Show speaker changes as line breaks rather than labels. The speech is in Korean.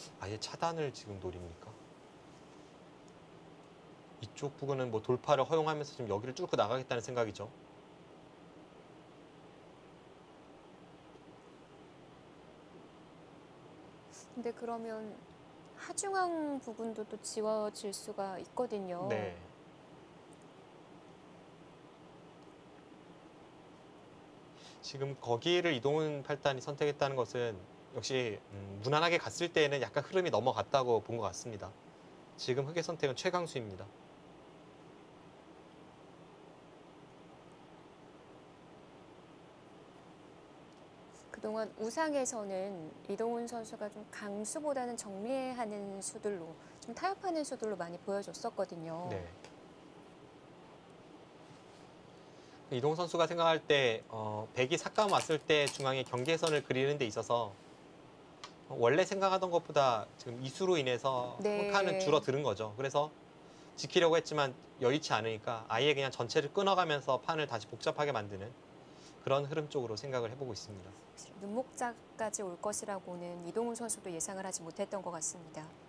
아예 차단을 지금 노립니까? 이쪽 부근은 뭐 돌파를 허용하면서 지금 여기를 뚫고 나가겠다는 생각이죠.
근데 그러면 하중앙 부분도 또 지워질 수가 있거든요.
네. 지금 거기를 이동훈 팔단이 선택했다는 것은 역시 무난하게 갔을 때에는 약간 흐름이 넘어갔다고 본 것 같습니다. 지금 흑의 선택은 최강수입니다.
그동안 우상에서는 이동훈 선수가 좀 강수보다는 정리하는 수들로, 좀 타협하는 수들로 많이 보여줬었거든요.
네. 이동훈 선수가 생각할 때 백이 삭감 왔을 때 중앙에 경계선을 그리는 데 있어서 원래 생각하던 것보다 지금 이수로 인해서 평타는
네.
줄어드는 거죠. 그래서 지키려고 했지만 여의치 않으니까 아예 그냥 전체를 끊어가면서 판을 다시 복잡하게 만드는 그런 흐름 쪽으로 생각을 해보고 있습니다.
눈목자까지 올 것이라고는 이동훈 선수도 예상을 하지 못했던 것 같습니다.